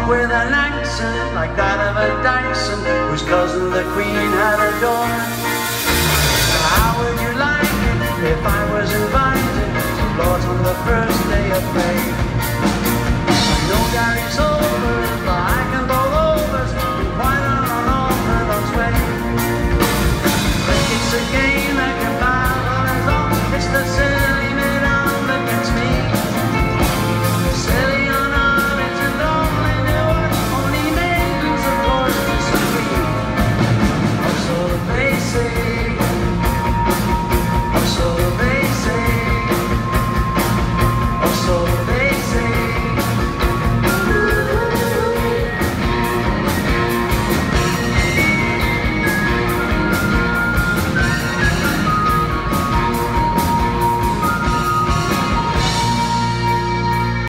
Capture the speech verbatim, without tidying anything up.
Born with an accent like that of a Dyson, whose cousin the Queen had adored. How would you like it if I was invited to Lord's on the first day of May?